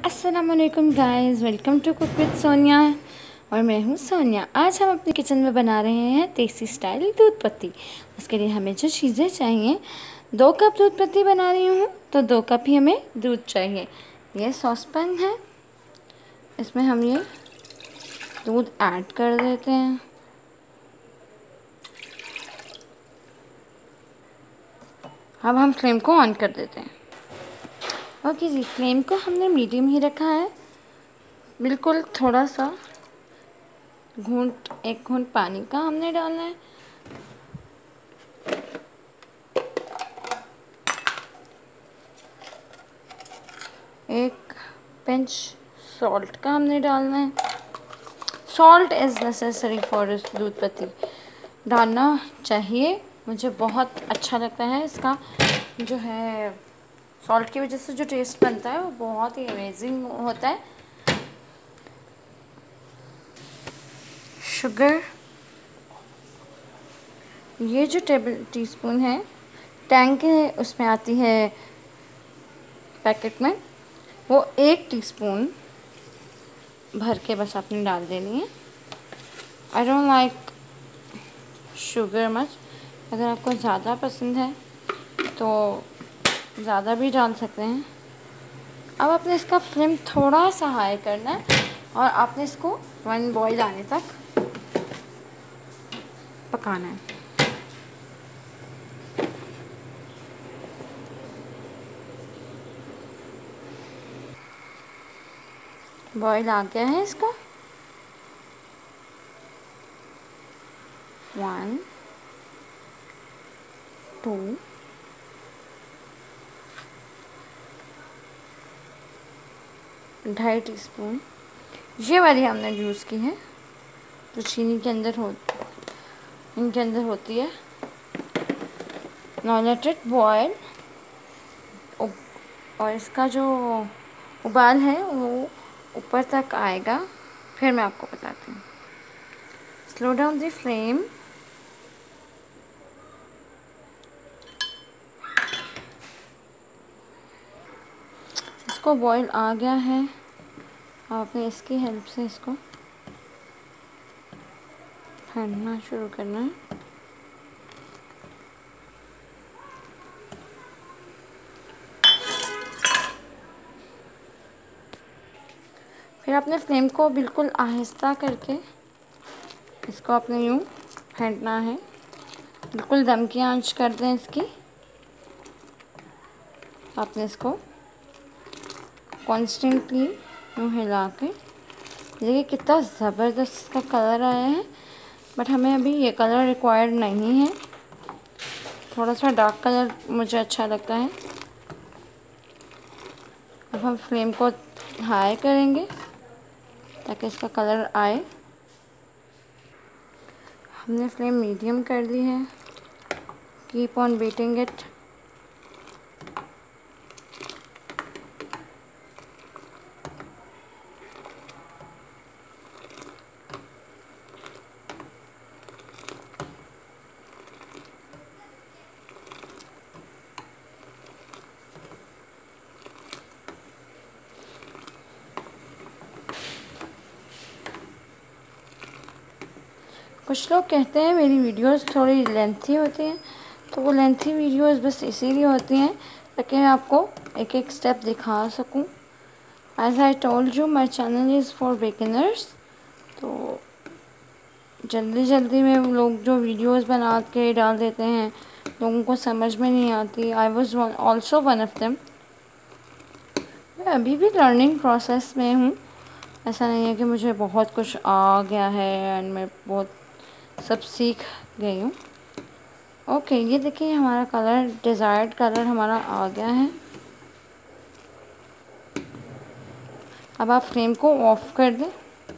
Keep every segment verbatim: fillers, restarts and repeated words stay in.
अस्सलामुअलैकुम guys, welcome to cook with Sonia. और मैं हूँ सोनिया। आज हम अपने किचन में बना रहे हैं देसी स्टाइल दूध पत्ती। उसके लिए हमें जो चीज़ें चाहिए, दो कप दूध पत्ती बना रही हूँ तो दो कप ही हमें दूध चाहिए। ये सॉसपैन है, इसमें हम ये दूध ऐड कर देते हैं। अब हम फ्लेम को ऑन कर देते हैं। ओके जी, फ्लेम को हमने मीडियम ही रखा है। बिल्कुल थोड़ा सा घूंट एक घूंट पानी का हमने डालना है। एक पिंच सॉल्ट का हमने डालना है। सॉल्ट इज़ नेसेसरी फॉर दूध पत्ती, डालना चाहिए। मुझे बहुत अच्छा लगता है इसका जो है, सॉल्ट की वजह से जो टेस्ट बनता है वो बहुत ही अमेजिंग होता है। शुगर, ये जो टेबल टीस्पून है, टैंक है उसमें आती है पैकेट में, वो एक टीस्पून भर के बस आपने डाल देनी है। I don't like sugar much. अगर आपको ज़्यादा पसंद है तो ज़्यादा भी डाल सकते हैं। अब आपने इसका फ्लेम थोड़ा सा हाई करना है और आपने इसको वन बॉईल आने तक पकाना है। बॉईल आ गया है इसका। वन टू ढाई टीस्पून ये वाली हमने यूज़ की है जो चीनी के अंदर हो इनके अंदर होती है। Now let it boil. और इसका जो उबाल है वो ऊपर तक आएगा, फिर मैं आपको बताती हूँ। Slow down the flame. इसको बॉईल आ गया है। आपने इसकी हेल्प से इसको फेंटना शुरू करना है। फिर आपने फ्लेम को बिल्कुल आहिस्ता करके इसको आपने यूँ फेंटना है। बिल्कुल दम की आंच कर दें इसकी। आपने इसको कॉन्स्टेंटली यूँ हिला के, देखिए कितना ज़बरदस्त इसका कलर आया है। बट हमें अभी ये कलर रिक्वायर्ड नहीं है, थोड़ा सा डार्क कलर मुझे अच्छा लगता है। अब हम फ्लेम को हाई करेंगे ताकि इसका कलर आए। हमने फ्लेम मीडियम कर दी है। Keep on beating it. कुछ लोग कहते हैं मेरी वीडियोस थोड़ी लेंथी होती हैं, तो वो लेंथी वीडियोस बस इसीलिए होती हैं ताकि मैं आपको एक एक स्टेप दिखा सकूं। As I told you, my channel is for beginners. तो जल्दी जल्दी में लोग जो वीडियोस बना के डाल देते हैं, लोगों को समझ में नहीं आती। I was also one of them. मैं अभी भी लर्निंग प्रोसेस में हूँ। ऐसा नहीं है कि मुझे बहुत कुछ आ गया है एंड मैं बहुत सब सीख गई हूँ। ओके, ये देखिए हमारा कलर, डिज़ायर्ड कलर हमारा आ गया है। अब आप फ्लेम को ऑफ कर दें।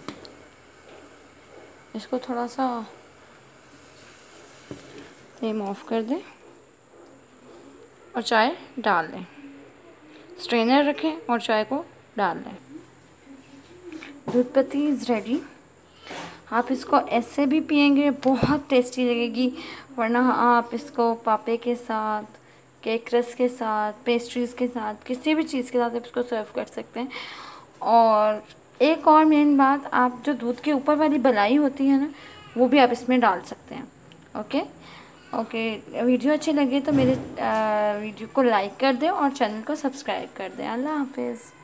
इसको थोड़ा सा फ्लेम ऑफ कर दें और चाय डाल दें। स्ट्रेनर रखें और चाय को डाल दें। दूध पत्ती इज़ रेडी। आप इसको ऐसे भी पियेंगे, बहुत टेस्टी लगेगी। वरना आप इसको पापे के साथ, केक रस के साथ, पेस्ट्रीज़ के साथ, किसी भी चीज़ के साथ आप इसको सर्व कर सकते हैं। और एक और मेन बात, आप जो दूध के ऊपर वाली बलाई होती है ना, वो भी आप इसमें डाल सकते हैं। ओके ओके वीडियो अच्छी लगे तो मेरे वीडियो को लाइक कर दें और चैनल को सब्सक्राइब कर दें। अल्लाह हाफिज़।